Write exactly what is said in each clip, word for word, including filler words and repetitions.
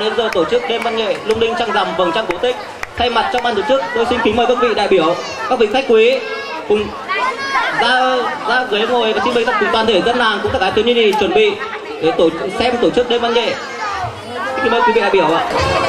đến giờ tổ chức đêm văn nghệ lung linh trăng rằm vầng trăng cổ tích. Thay mặt cho ban tổ chức, tôi xin kính mời các vị đại biểu, các vị khách quý cùng ra ra ghế ngồi và xin mời cùng toàn thể dân làng cũng tất cả thiếu nhi thì chuẩn bị để tổ xem tổ chức đêm văn nghệ. Xin mời quý vị đại biểu ạ.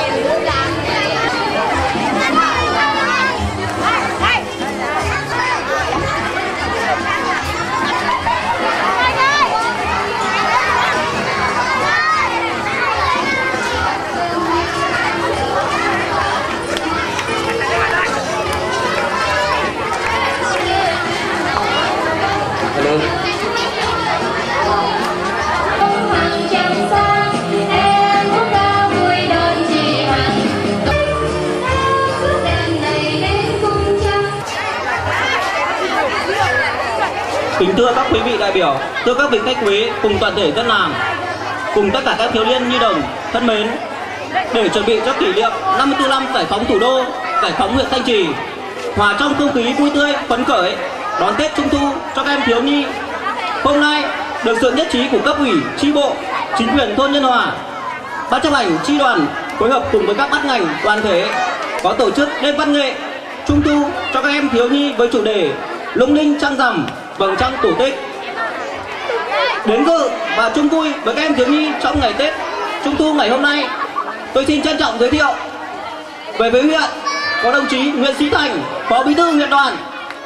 Kính thưa các quý vị đại biểu, thưa các vị khách quý cùng toàn thể dân làng, cùng tất cả các thiếu niên nhi đồng thân mến, để chuẩn bị cho kỷ niệm năm mươi tư năm giải phóng thủ đô, giải phóng huyện Thanh Trì, hòa trong không khí vui tươi phấn khởi đón Tết Trung thu cho các em thiếu nhi, hôm nay được sự nhất trí của cấp ủy, chi bộ, chính quyền thôn Nhân Hòa, ban chấp hành chi đoàn phối hợp cùng với các ban ngành đoàn thể có tổ chức đêm văn nghệ Trung thu cho các em thiếu nhi với chủ đề lung linh trăng rằm vầng trăng cổ tích. Đến dự và chung vui với các em thiếu nhi trong ngày Tết Trung thu ngày hôm nay, tôi xin trân trọng giới thiệu về với huyện có đồng chí Nguyễn Sĩ Thành, Phó Bí thư huyện đoàn.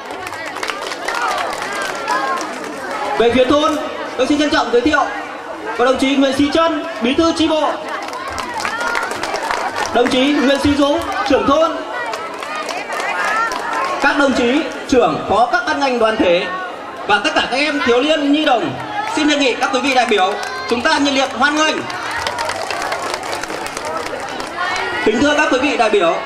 Về phía thôn, tôi xin trân trọng giới thiệu có đồng chí Nguyễn Sĩ Trân, Bí thư chi bộ, đồng chí Nguyễn Sĩ Dũng, trưởng thôn, các đồng chí trưởng phó các ban ngành đoàn thể và tất cả các em thiếu niên nhi đồng. Xin đề nghị các quý vị đại biểu chúng ta nhiệt liệt hoan nghênh. Kính thưa các quý vị đại biểu,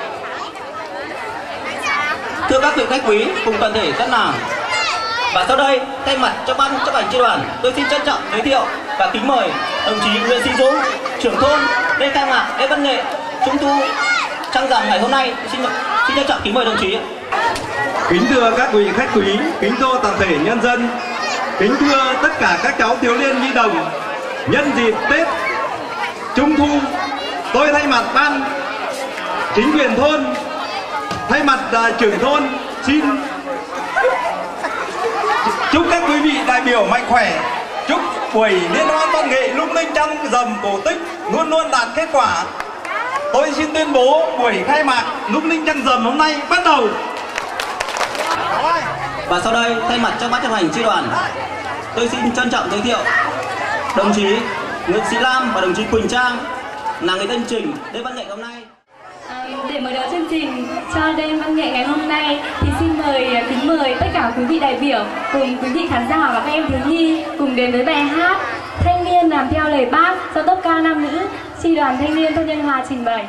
thưa các vị khách quý cùng toàn thể dân làng, và sau đây thay mặt cho ban chấp hành chi đoàn, tôi xin trân trọng giới thiệu và kính mời đồng chí Nguyễn Sĩ Dũng, trưởng thôn lên khai mạc lễ văn nghệ Trung thu trăng rằm ngày hôm nay. Xin xin trân trọng kính mời đồng chí. Kính thưa các vị khách quý, kính thưa toàn thể nhân dân, kính thưa tất cả các cháu thiếu niên nhi đồng, nhân dịp Tết Trung thu, tôi thay mặt ban chính quyền thôn, thay mặt uh, trưởng thôn xin chúc các quý vị đại biểu mạnh khỏe, chúc buổi liên hoan văn nghệ lung linh trăng rằm cổ tích luôn luôn đạt kết quả. Tôi xin tuyên bố buổi khai mạc lung linh trăng rằm hôm nay bắt đầu. Và sau đây thay mặt cho ban chấp hành chi đoàn, tôi xin trân trọng giới thiệu đồng chí Nguyễn Sĩ Lam và đồng chí Quỳnh Trang là người tân trình đêm văn nghệ hôm nay. À, để mở đầu chương trình cho đêm văn nghệ ngày hôm nay thì xin mời kính mời tất cả quý vị đại biểu cùng quý vị khán giả và các em thiếu nhi cùng đến với bài hát Thanh niên làm theo lời Bác do tốp ca nam nữ chi đoàn thanh niên thôn Nhân Hòa trình bày.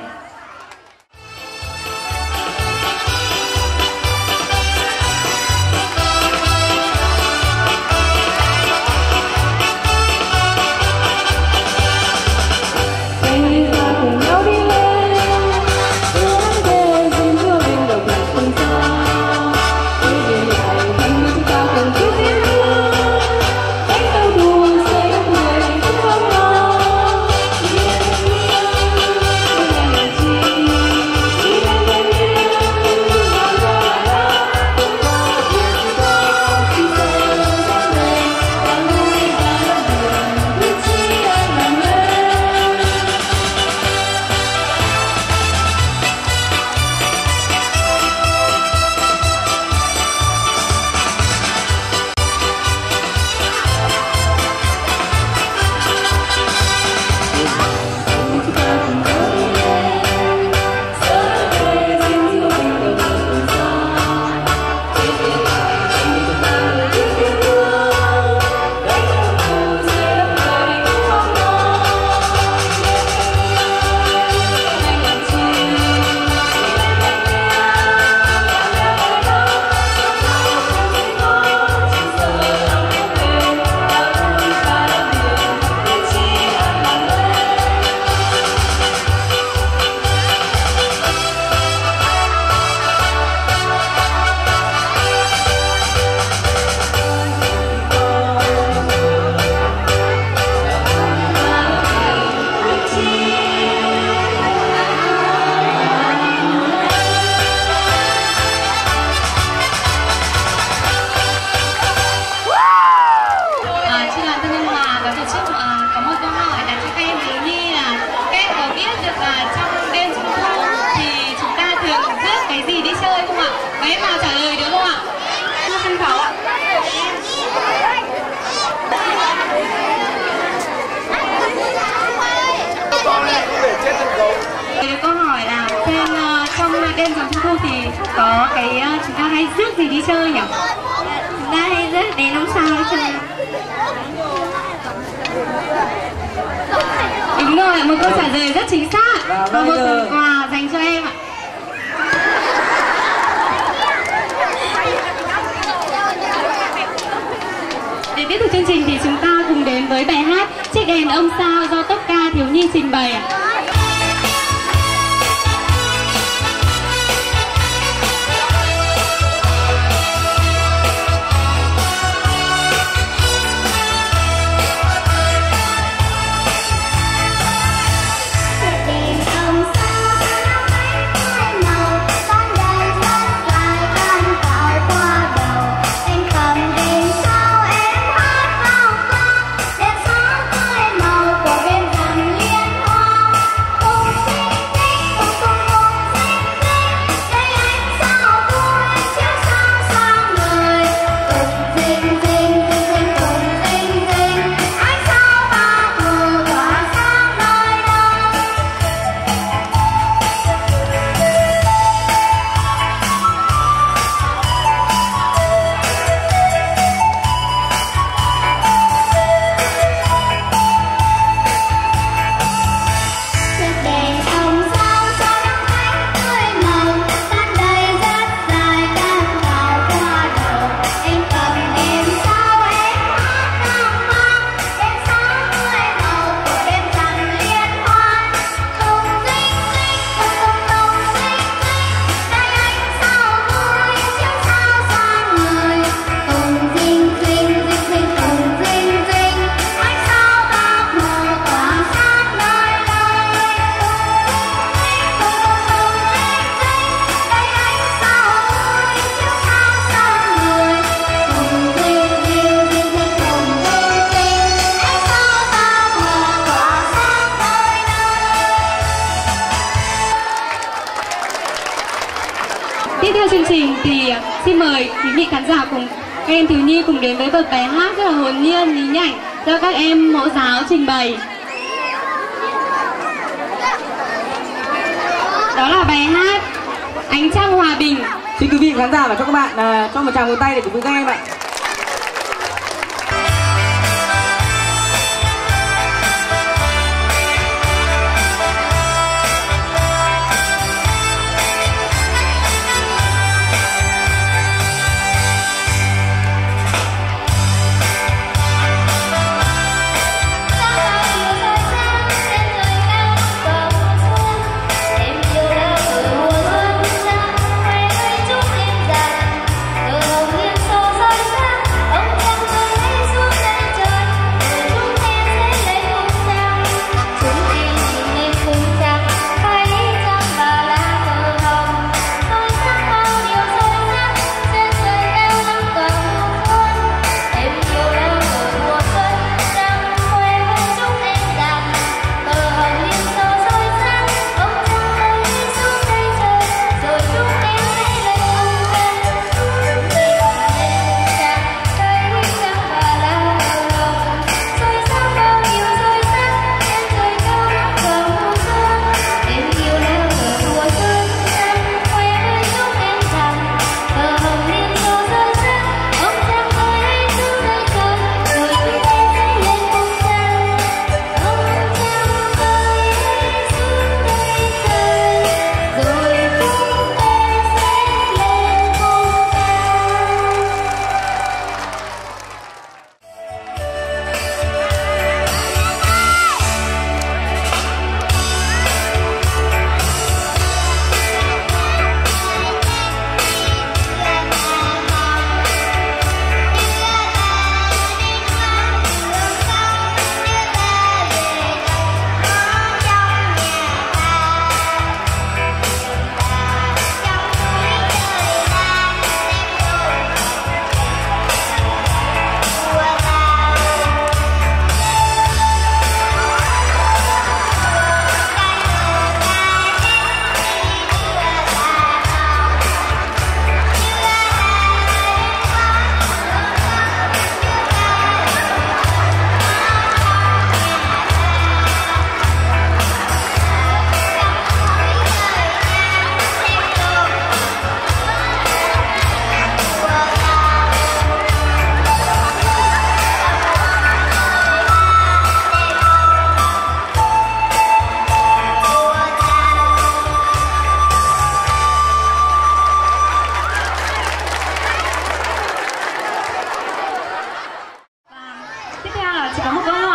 thấy uh, chúng ta hay rước gì đi chơi nhỉ? Chúng ta hay rước đến năm sao đi chơi. Đúng rồi, một câu trả lời rất chính xác và, và một phần quà dành cho em ạ. Để tiếp tục chương trình thì chúng ta cùng đến với bài hát Chiếc đèn ông sao do Tốp ca thiếu nhi trình bày ạ. Tiếp theo chương trình thì xin mời quý vị khán giả cùng các em thiếu nhi cùng đến với một bài hát rất là hồn nhiên, nhí nhảnh do các em mẫu giáo trình bày. Đó là bài hát Ánh Trăng Hòa Bình. Xin quý vị khán giả và cho các bạn uh, cho một tràng vỗ tay để cùng với các em ạ. Hãy subscribe cho kênh Ghiền Mì Gõ để không bỏ lỡ những video hấp dẫn.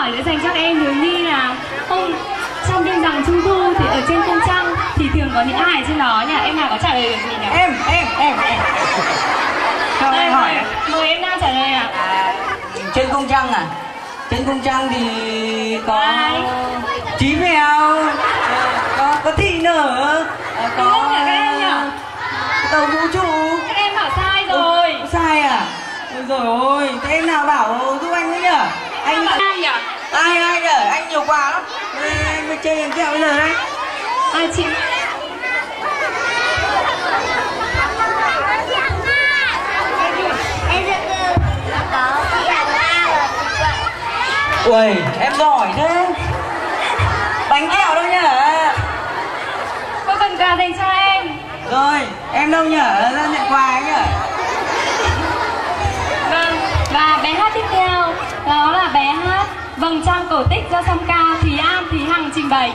hỏi sẽ dành cho các em thiếu nhi là ông trong đêm rằng trung thu thì ở trên cung trăng thì thường có những ai trên đó nhỉ? Em nào có trả lời được gì nhỉ? Em, em, em, em. Cho em hỏi. Mời em nào trả lời ạ. À, trên cung trăng à? Trên cung trăng thì có Ai? Chí mèo, có có thị nở, có Đúng không nhỉ các em nhỉ? tàu vũ trụ. Các em bảo sai rồi. Ủa, sai à? Ôi dồi ôi, thế em nào bảo giúp anh nữa nhỉ? Anh Bảo sai nhỉ? ai ai nhỉ? Anh nhiều quà lắm. Ê, anh mới chơi làm kẹo bây giờ đấy. À, chị Ui, em giỏi thế. Bánh kẹo đâu nhỉ? có phần quà dành cho em. Rồi, em đâu nhỉ? Ra nhận quà ấy nhỉ? Vâng, và bé hát tiếp theo đó là bé hát Vầng Trăng Cổ Tích do song ca Thúy An, Thúy Hằng trình bày.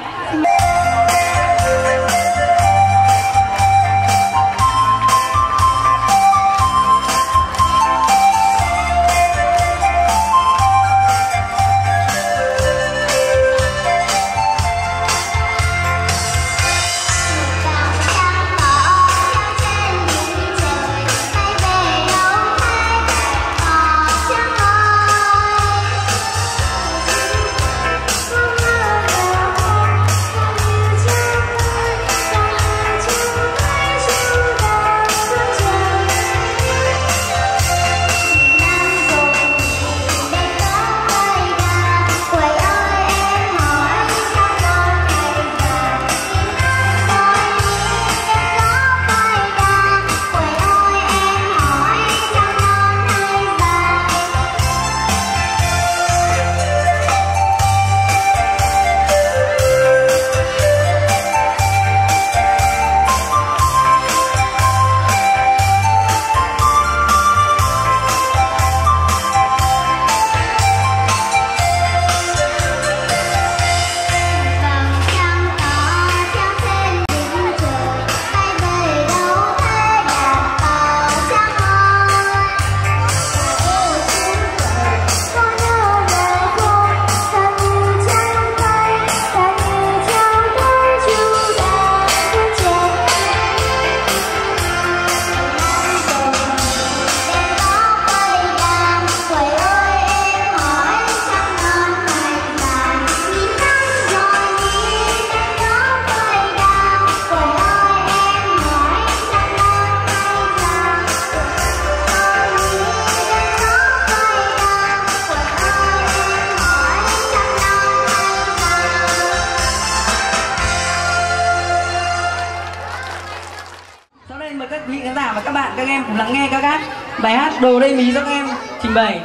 và các bạn, các em cùng lắng nghe các hát bài hát Đồ Đây Mí do các em trình bày.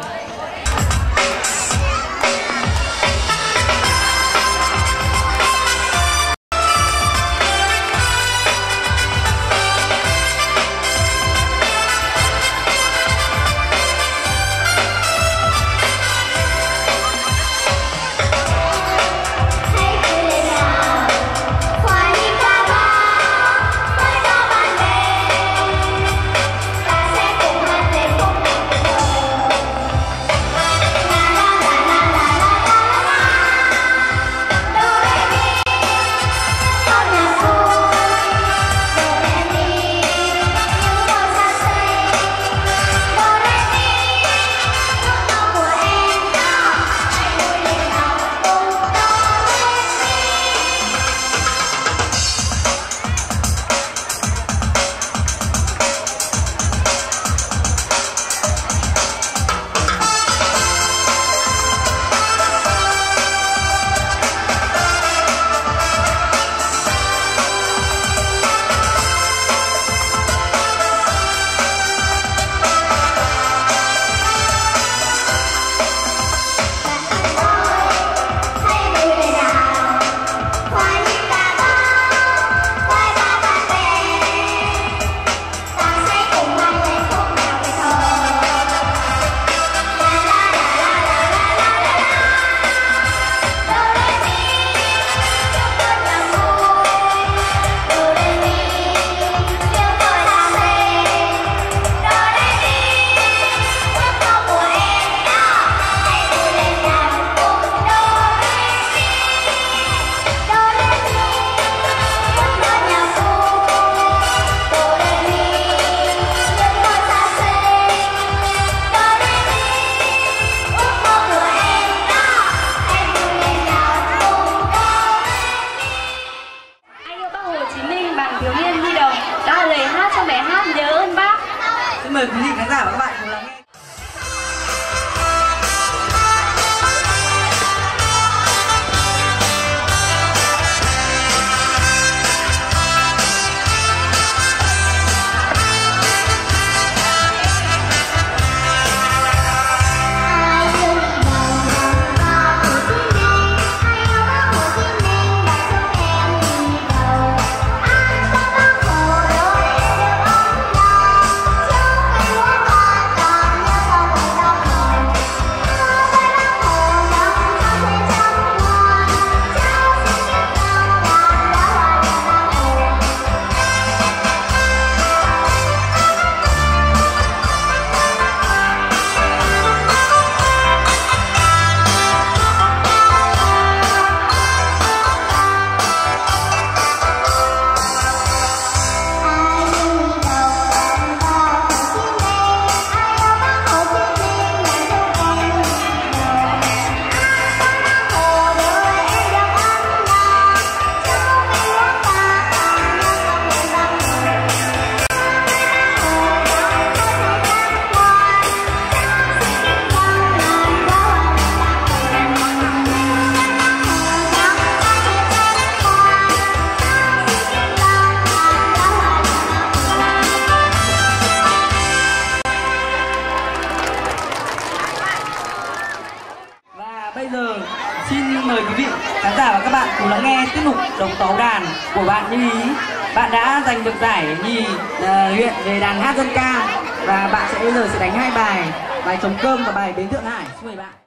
xin mời quý vị khán giả và các bạn cùng lắng nghe tiết mục Độc Tấu Đàn của bạn Như Ý. Bạn đã giành được giải nhì uh, huyện về đàn hát dân ca và bạn sẽ bây giờ sẽ đánh hai bài, bài Trống Cơm và bài Bến Thượng Hải. Xin mời bạn.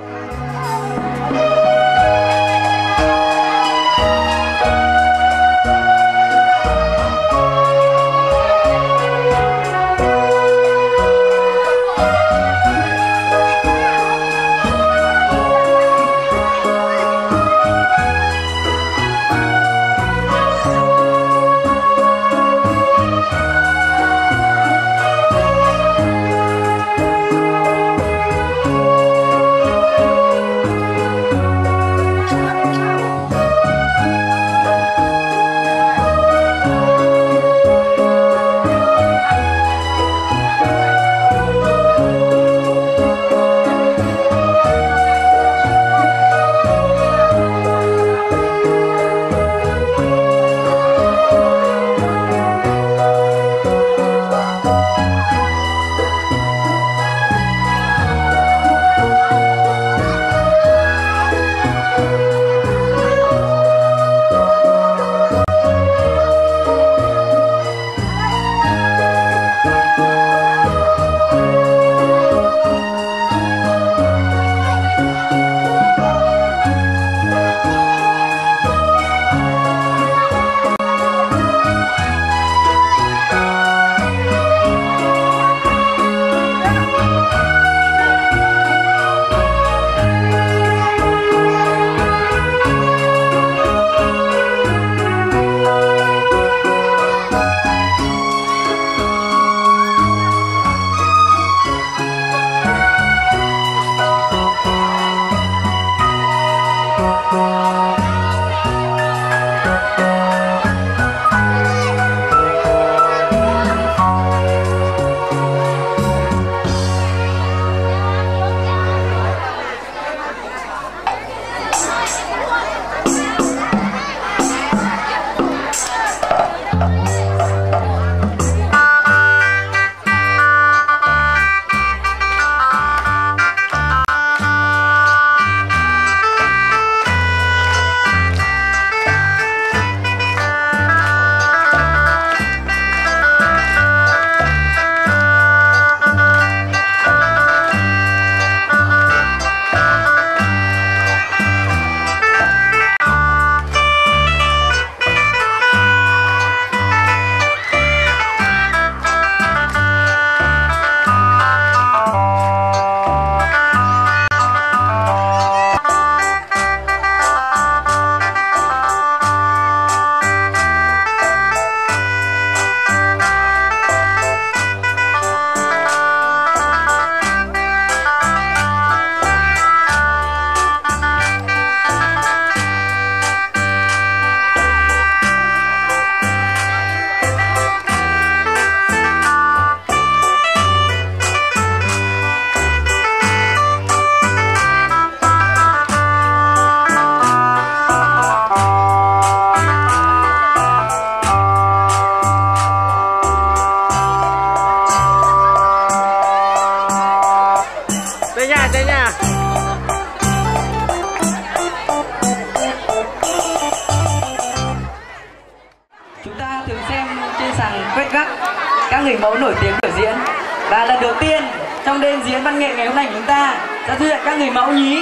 các người mẫu nổi tiếng biểu diễn. Và lần đầu tiên trong đêm diễn văn nghệ ngày hôm nay của chúng ta sẽ xuất hiện các người mẫu nhí.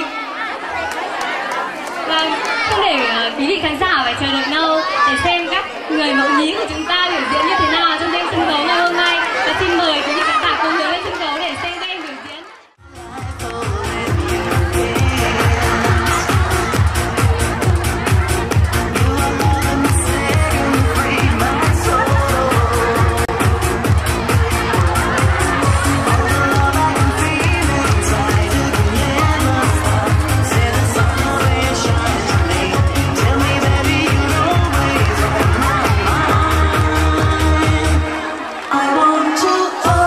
Vâng, không để uh, quý vị khán giả phải chờ đợi lâu để xem các người mẫu nhí của chúng ta biểu diễn như thế nào trong đêm sân khấu ngày hôm nay. Và xin mời quý vị khán giả cùng hướng lên sân khấu để xem các em biểu diễn. I want to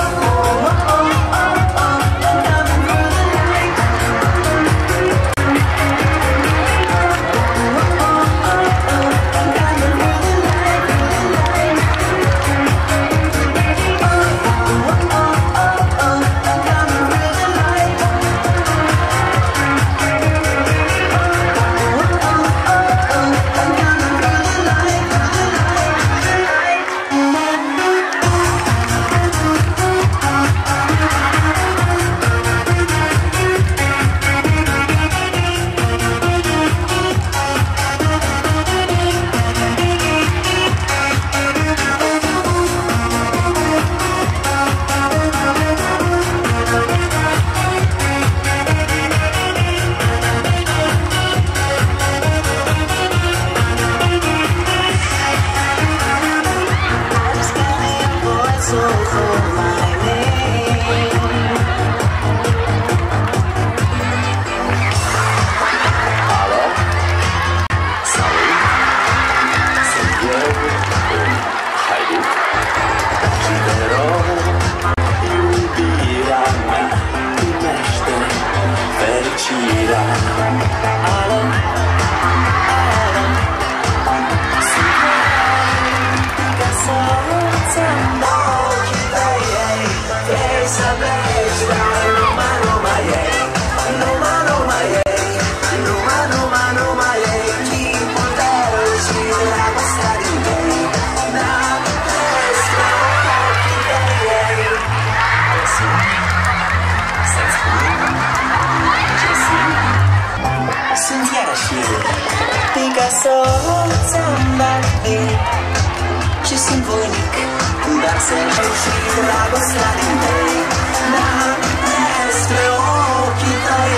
Picasso zambardi ci sinfonik dar se și dragostea din tei na despre ochii tăi.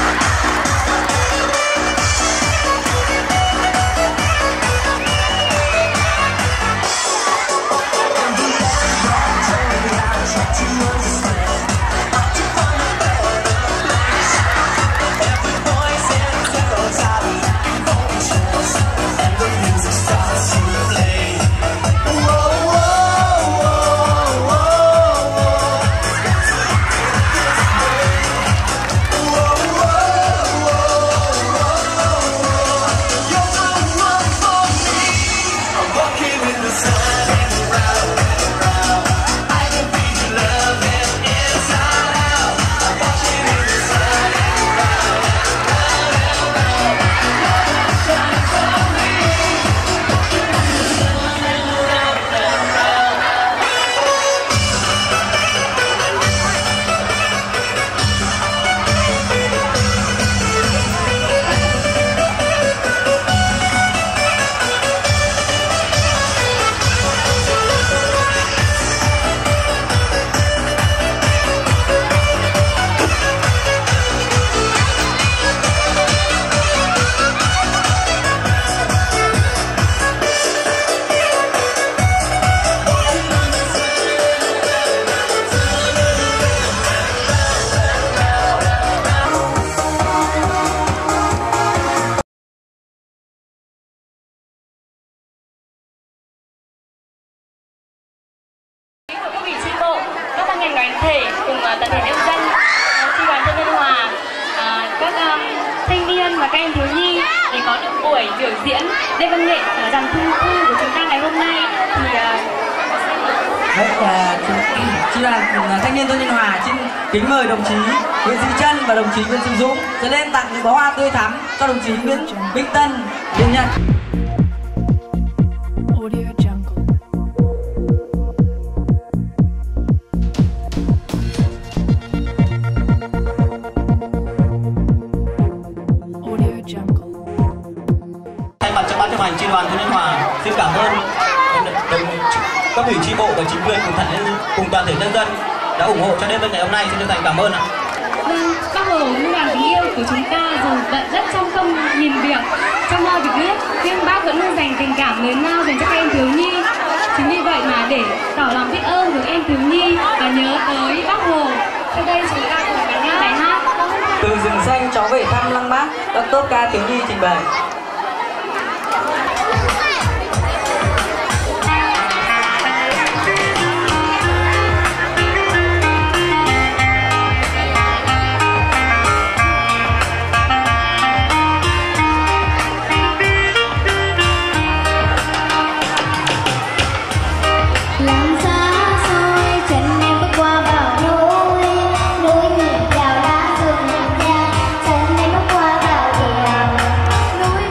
Đoàn thể cùng toàn thể nhân dân, chi đoàn Tân Biên Hòa, các thanh niên và các em thiếu nhi để có được buổi biểu diễn đêm văn nghệ rằm Trung thu của chúng ta ngày hôm nay thì đấy là chi đoàn thanh niên Tân Biên Hòa xin kính mời đồng chí Nguyễn Sĩ Trân và đồng chí Nguyễn Sĩ Dũng sẽ lên tặng những bó hoa tươi thắm cho đồng chí Nguyễn Vĩnh Tân liên nhận. Ban chấp hành chi đoàn Tân Biên Hòa xin cảm ơn đồng cấp ủy chi bộ và chính quyền cùng thành cùng toàn thể nhân dân đã ủng hộ cho đêm văn nghệ hôm nay. Xin chân thành cảm ơn ạ. Vâng, Bác Hồ Liên đoàn kính yêu của chúng ta dù bận rất trong công nhìn việc, trong lo việc nước, nhưng Bác vẫn luôn dành tình cảm lớn lao dành cho các em thiếu nhi. Chính vì vậy mà để tỏ lòng biết ơn của em thiếu nhi và nhớ tới Bác Hồ, sau đây chúng ta cùng lắng nghe bài hát Từ rừng xanh cháu về thăm Lăng Bác, các tốt ca thiếu nhi trình bày. Núi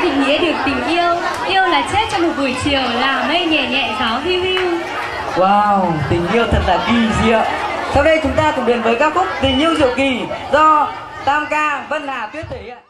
định nghĩa được tình yêu. Yêu là chết trong một buổi chiều, là mây nhẹ nhẹ gió hiu hiu. Wow, tình yêu thật là kỳ diệu. Sau đây chúng ta cùng đến với ca khúc Tình yêu diệu kỳ do Tam ca Vân Hà Tuyết thể hiện.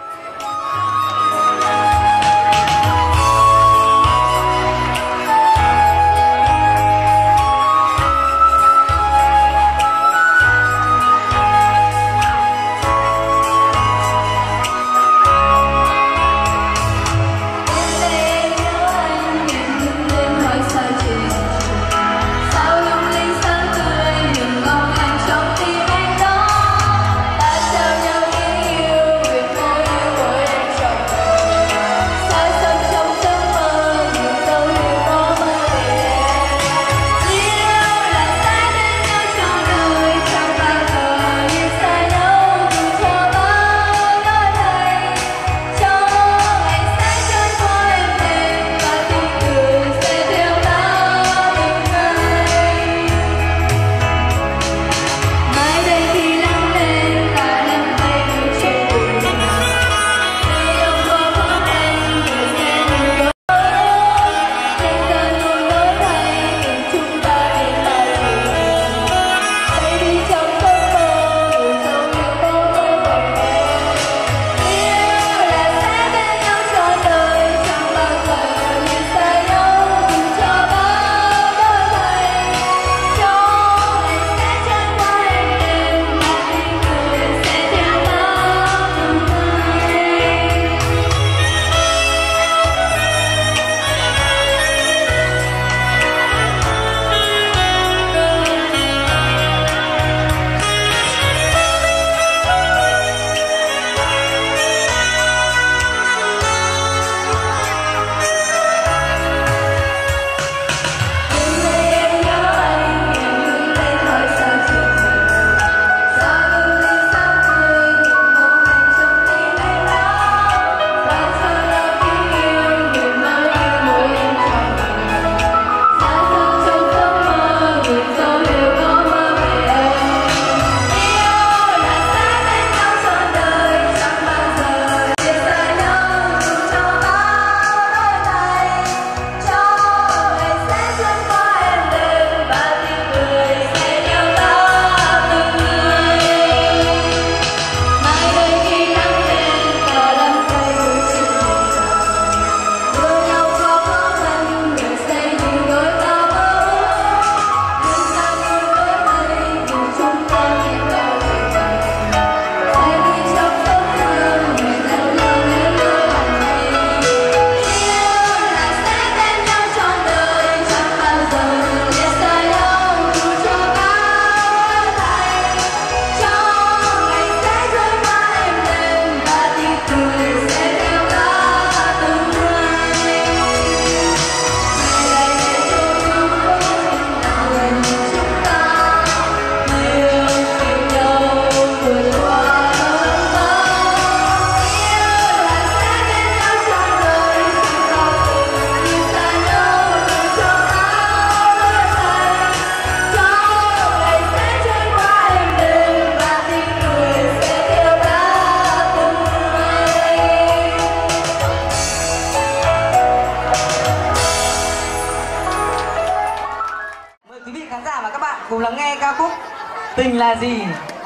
cùng lắng nghe ca khúc Tình Là Gì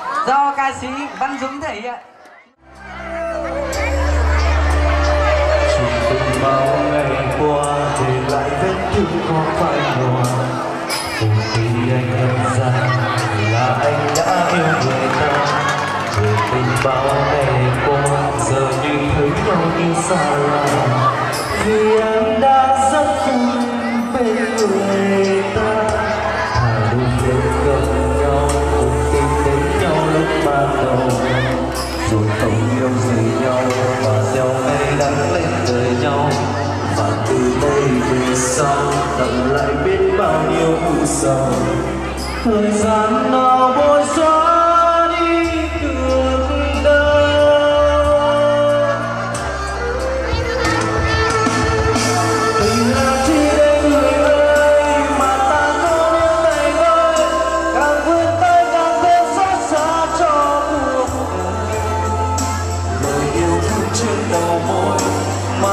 do ca sĩ Văn Dũng thể hiện. Từng bao ngày qua để lại vết thương có phai màu, từng khi anh nhận ra là anh đã yêu người ta. Rồi tình bao ngày qua giờ như thấy nhau như xa lạ, vì em đã rất vui bên người ta. Thà đôi lúc gặp nhau cùng tìm đến nhau lúc ban đầu, rồi không yêu gì nhau và theo ngày đắng lên đời nhau. Và từ đây về sau tận lại biết bao nhiêu u sầu, thời gian nào bôi xóa đi được đâu. Tình là chi đây người ơi mà ta có những ngày ơi, càng vươn tay càng thêm xót xa cho cuộc đời. Lời yêu thương trên đầu môi mà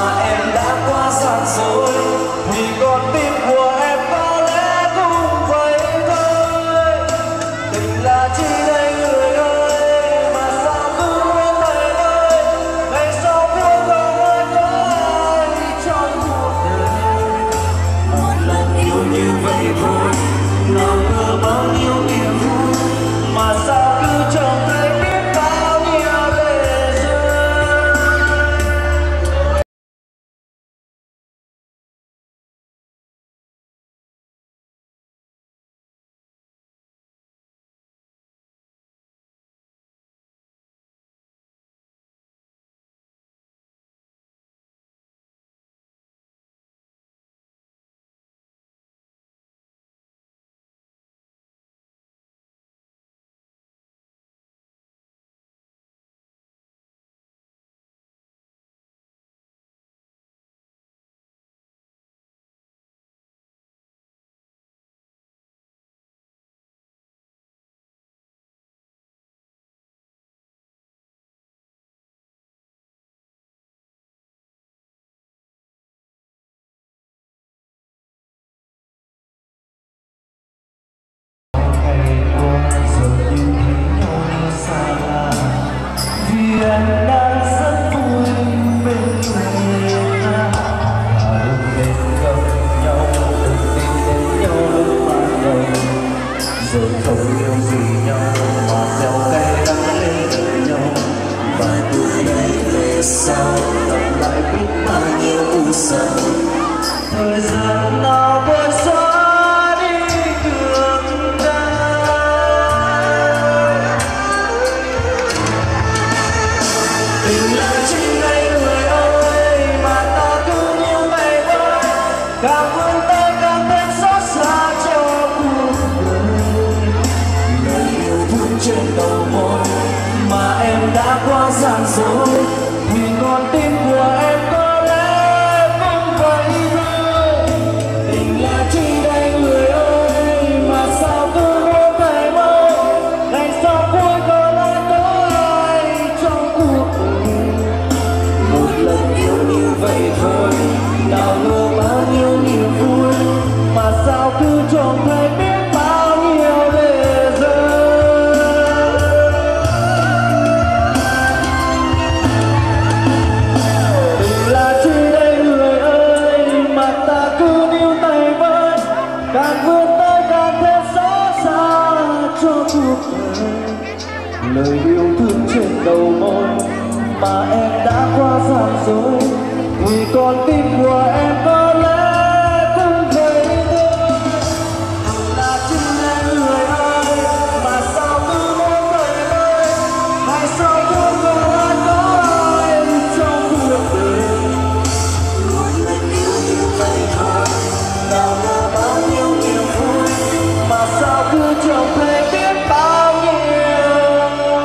lời yêu thương trên đầu môi mà em đã quá gian dối, thì con tim của em có lẽ cũng vậy thôi. Là chính em người ơi, mà sao cứ muốn rời nơi, tại sao cứ không ai có em trong cuộc đời. Một lần yêu như vậy thôi, nào là bao nhiêu niềm vui, mà sao cứ chẳng thể biết bao nhiêu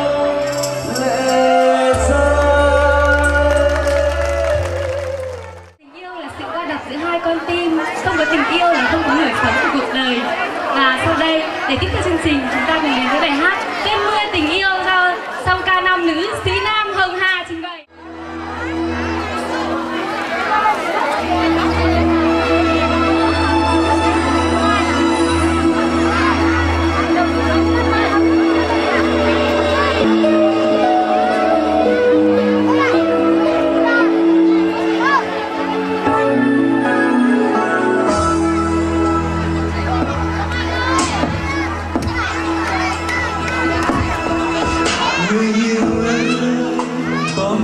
lệ rơi. Tình yêu là sự va đập giữa hai con tim, không có tình yêu là không có nổi sống của cuộc đời. Và sau đây, để tiếp theo chương trình, chúng ta cùng đến với bài hát Đêm mưa tình yêu do song ca nam nữ Sĩ Nam Hồng Hà trình bày. Người yêu ơi, có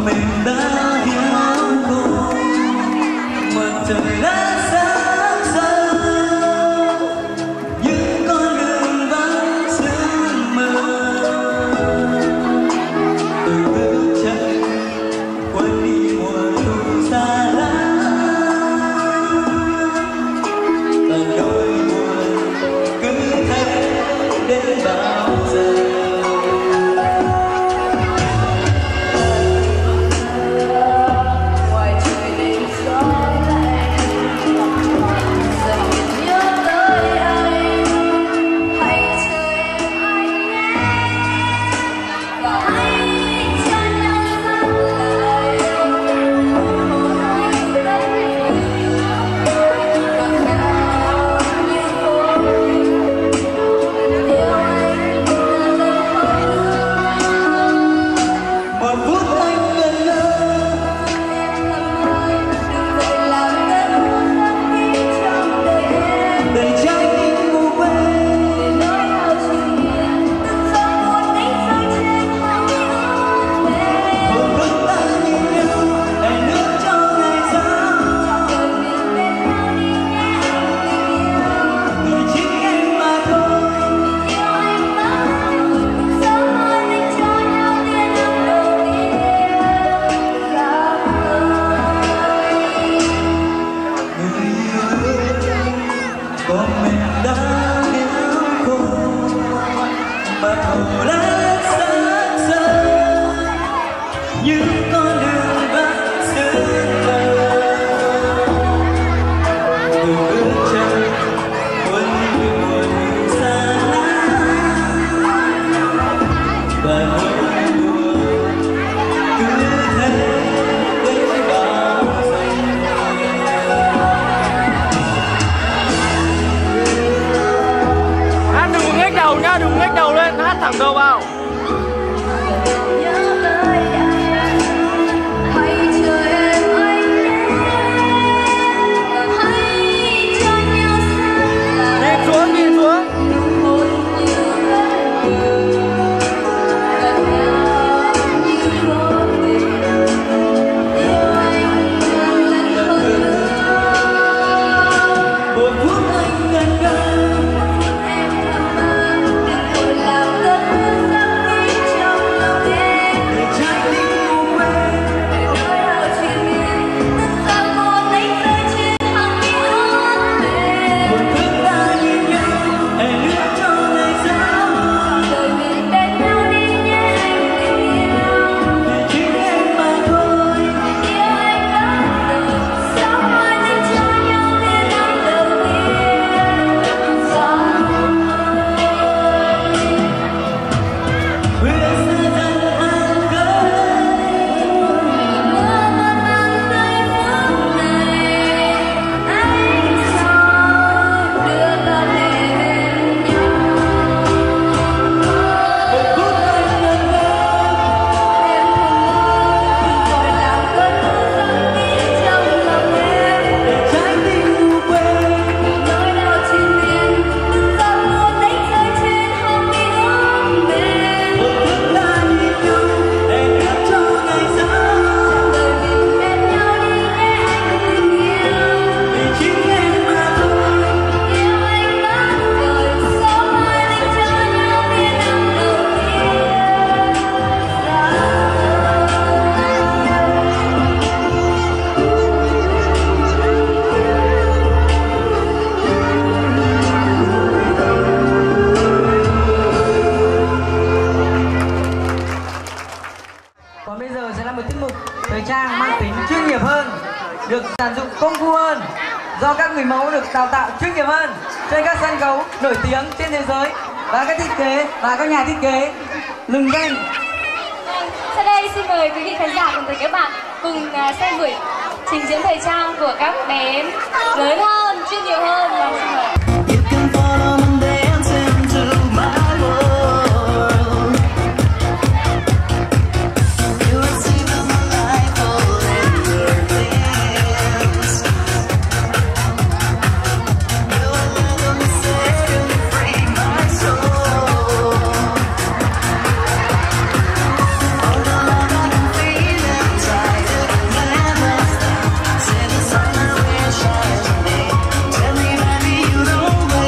được dàn dụng công phu hơn, do các người mẫu được đào tạo chuyên nghiệp hơn trên các sân khấu nổi tiếng trên thế giới và các thiết kế và các nhà thiết kế lừng danh. Sau đây xin mời quý vị khán giả cùng với các bạn cùng xem buổi trình diễn thời trang của các bé lớn hơn, chuyên nghiệp hơn. Và xin mời. Tell me, baby, you don't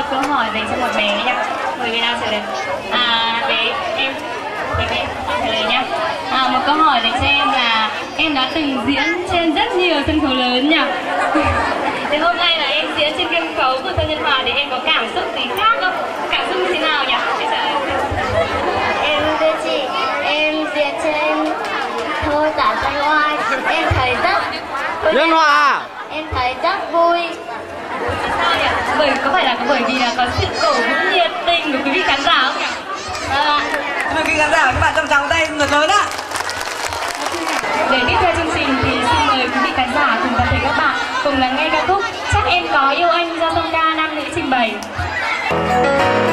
một câu hỏi dành cho một bé nhá. Mời bé nào trả lời. À, bé em, bé bé trả lời nhá. À, một câu hỏi dành cho em là em đã từng diễn trên rất nhiều sân khấu lớn nhỉ? Thì hôm nay là em diễn trên sân khấu của Thơ Nhân Hòa thì em có cảm xúc gì khác không? Cảm xúc như thế nào nhỉ? Em thưa chị, em diễn trên Thơ Tả Tay Oai, em thấy rất Nhân Hòa. Em thấy rất vui. Sao nhỉ? Bởi có phải là bởi vì là có sự cổ vũ nhiệt tình của quý vị khán giả không nhỉ? Vâng ạ. Xin mời quý khán giả và các bạn trong tràng tay thật lớn ạ. Để tiếp theo chương trình thì xin mời quý vị khán giả cùng toàn thể các bạn cùng lắng nghe ca khúc Chắc Em Có Yêu Anh do song ca nam nữ trình bày.